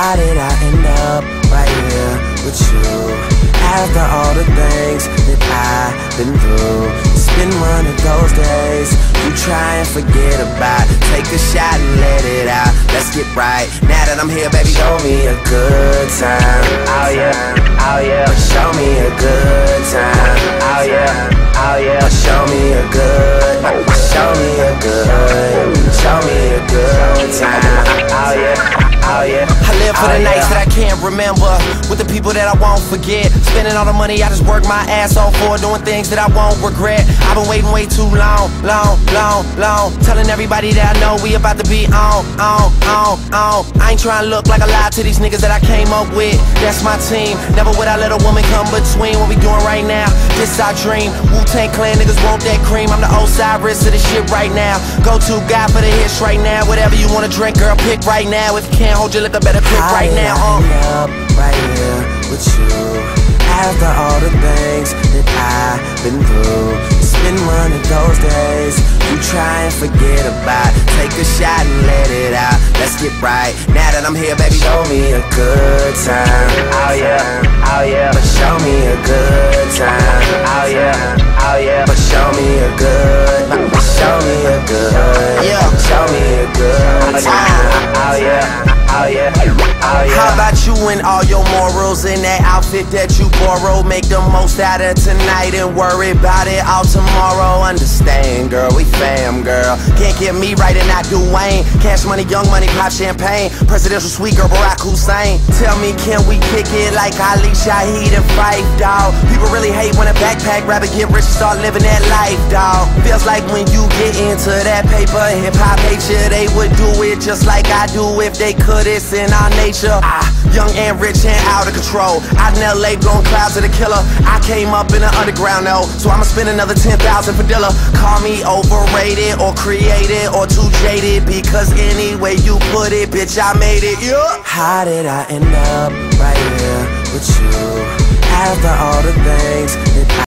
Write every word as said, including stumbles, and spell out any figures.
How did I end up right here with you? After all the things that I've been through, it's been one of those days you try and forget about. Take a shot and let it out, let's get right. Now that I'm here, baby, show me a good time. Oh yeah, oh yeah, show me a good time. Oh yeah, oh yeah, show me a good, show me a good, show me a good time. Oh yeah. Oh, yeah. I live for the oh, nights yeah. that I can't remember, with the people that I won't forget. Spending all the money I just work my ass off for, doing things that I won't regret. I've been waiting way too long, long, long, long, telling everybody that I know we about to be on, on, on, on. I ain't trying to look like a lie to these niggas that I came up with. That's my team. Never would I let a woman come between what we doing right now. This our dream. Wu-Tang Clan niggas want that cream. I'm the Osiris of this shit right now. Go-to guy for the hits right now. Whatever you wanna drink, girl, pick right now. If you can't hold your liquor, better pick How right did now. I end up right here with you? After all the things that I've been through, it's been one of those days you try and forget about. Take a shot and let it out, let's get right. Now that I'm here, baby, show me a good time. Oh yeah, oh yeah, but show me a good time. Oh yeah, oh yeah, but show me a good, show me a good, yeah, show me a good time. Oh yeah. Oh yeah, oh yeah. How about you and all your morals in that outfit that you borrow? Make the most out of tonight and worry about it all tomorrow. Understand, girl, we fam, girl. Can't get me right and not Dwayne. Cash money, young money, pop champagne. Presidential suite, girl, Barack Hussein. Tell me, can we kick it like Ali, Shaheed, and Fife, dawg? People really hate when a backpack rapper get rich and start living that life, dawg. Feels like when you get into that paper, hip-hop hate you, they would do it just like I do if they could. It's in our nature. Ah, young and rich and out of control. Out in L A, blowing clouds of the killer. I came up in the underground though, so I'ma spend another ten thousand for Dilla. Call me overrated or created or too jaded, because any way you put it, bitch, I made it. Yeah. How did I end up right here with you? After all the things that I